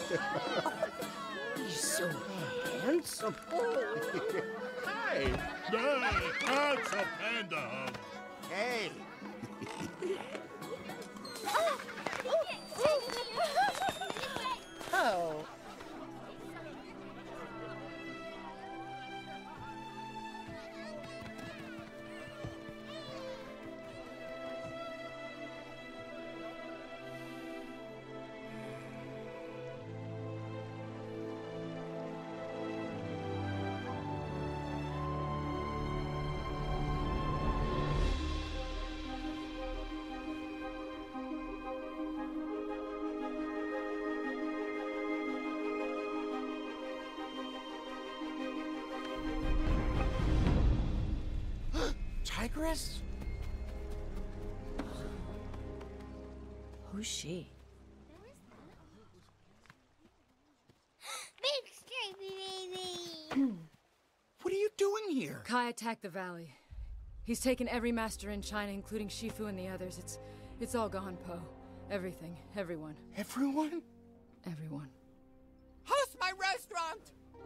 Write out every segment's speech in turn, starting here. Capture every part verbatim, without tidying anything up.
He's so handsome. Hi. Hey, that's a panda hug. Hey. Oh. Tigress? Who's she? Big stripy baby! What are you doing here? Kai attacked the valley. He's taken every master in China, including Shifu and the others. It's it's all gone, Po. Everything. Everyone. Everyone? Everyone. Host my restaurant!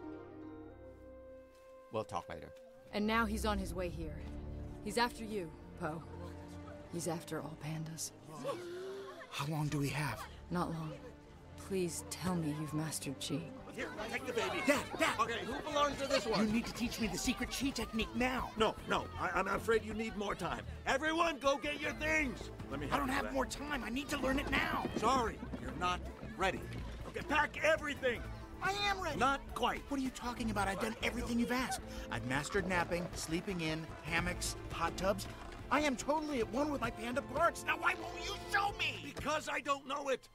We'll talk later. And now he's on his way here. He's after you, Po. He's after all pandas. How long do we have? Not long. Please tell me you've mastered Chi. Here, take the baby. Dad, Dad! Okay, who belongs to this one? You need to teach me the secret Chi technique now. No, no, I, I'm afraid you need more time. Everyone, go get your things. Let me. I don't you have that. more time. I need to learn it now. Sorry, you're not ready. Okay, pack everything. I am ready. Not quite. What are you talking about? I've done everything you've asked. I've mastered napping, sleeping in, hammocks, hot tubs. I am totally at one with my panda parts. Now why won't you show me? Because I don't know it.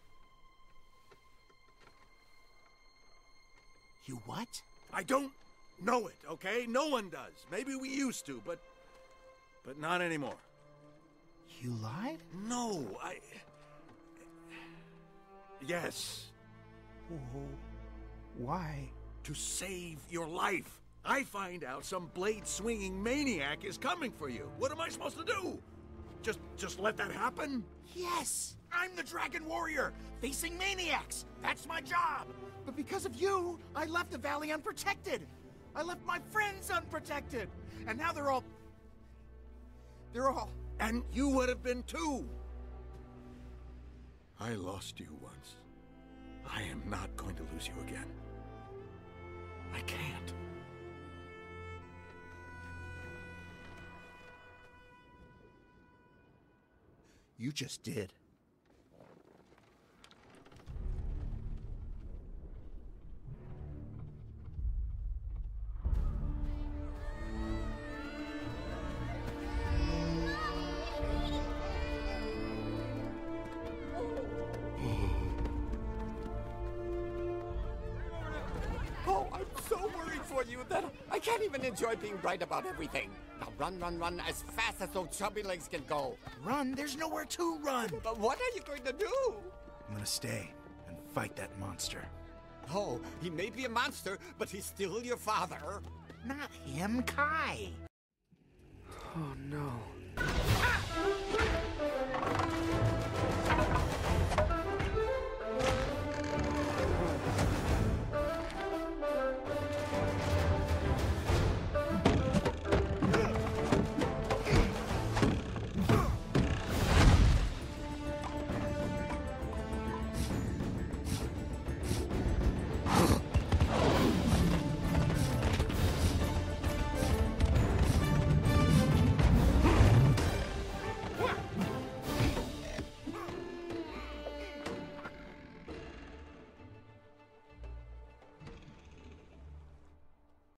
You what? I don't know it, okay? No one does. Maybe we used to, but... but not anymore. You lied? No, I... Yes. Oh, why? To save your life. I find out some blade-swinging maniac is coming for you. What am I supposed to do? Just, just let that happen? Yes! I'm the Dragon Warrior, facing maniacs. That's my job. But because of you, I left the valley unprotected. I left my friends unprotected. And now they're all... They're all... And you would have been too. I lost you once. I am not going to lose you again. I can't. You just did. Oh, I'm so worried for you that I can't even enjoy being right about everything. Now run, run, run as fast as those chubby legs can go. Run? There's nowhere to run. But what are you going to do? I'm gonna stay and fight that monster. Oh, he may be a monster, but he's still your father. Not him, Kai. Oh no.